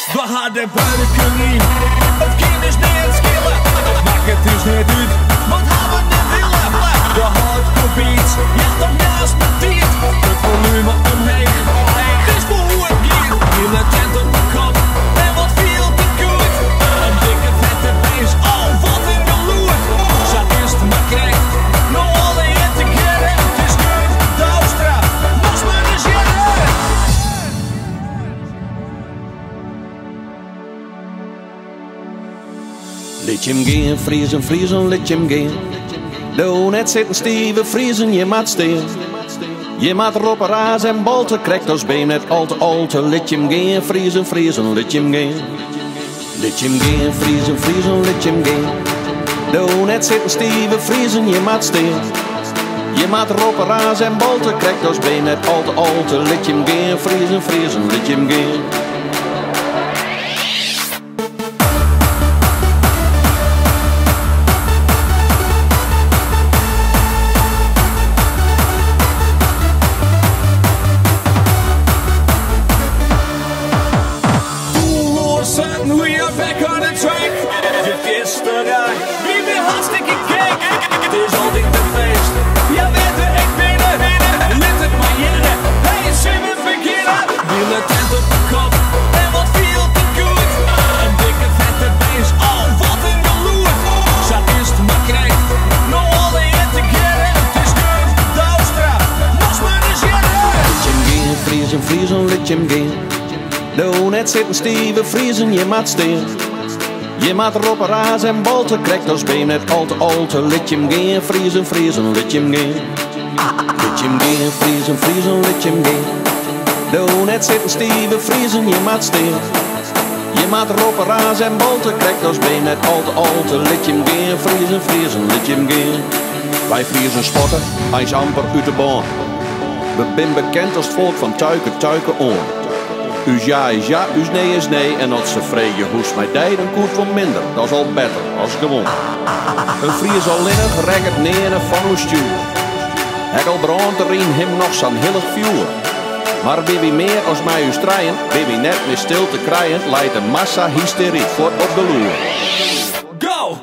We hadden buitenkunning, of kinders niet schillen. Dat maakt het dus niet uit, wat hebben we niet willen. De hardcore ja toch naast me dier. Het volume omheen, het is behoorlijk hier. Hele tent op de kop, en wat veel te goed. Een dikke vette beest, oh wat een geloer. Zo is het maar krijgt, nog alle in te keren. Het is goed, de Oostra, was maar de zin. Liet je hem gaan, vriezen, vriezen, liet je hem gaan. Doe net zitten stieven, vriezen, je maat steen. Je maat erop een raas en bolten, krijgt als been net al te alte. Liet je hem gaan, vriezen, vriezen, liet je hem gaan. Liet je hem gaan, vriezen, vriezen, liet je hem gaan. Doe net zitten stieven, vriezen, je maat steen. Je maat erop een raas en bolten, krijgt als been net al te alte. Liet je hem gaan, vriezen, vriezen, liet je hem gaan. We are back on the track. De gisteren, wie weer hartstikke gek. Het is altijd een feest. Ja, weet je, ik binnen. Let het maar jaren. Hey, zie me verkeerd. Wiele tent op de kop. En wat veel te goed. Een dikke vette beest. Oh, wat een geloer. Zo is het maar krijgt. Nog alle in te keren. Het is goed, de Oostra. Was maar de zin. Liet je hem gaan, vriezen, vriezen, liet je hem gaan. Doe net zitten stieven, vriezen, je maat steen. Je maat erop een raas en bolten, krijgt als been net al te alte. Liet je hem gaan, vriezen, vriezen, liet je hem gaan. Liet je hem gaan, vriezen, vriezen, liet je hem gaan. Doe net zitten stieven, vriezen, je maat steen. Je maat erop een raas en bolten, krijgt als been net al te alte. Liet je hem gaan, vriezen, vriezen, liet je hem gaan. Wij vriezen spotten, hij is amper uit de baan. We zijn bekend als het volk van tuiken, tuiken on. Us ja is ja, us nee is nee. En als ze vregen hoest mij die, dan koert wel minder. Dat is al beter, als gewoon. Een Fries al linnig, reggert neer van uw stuur. Hekkel brandt erin hem nog zo'n hillig vuur. Maar wie wie meer als mij u strijden, wie wie net meer stil te krijgen, leidt een massa hysterie voor op de loer. Go!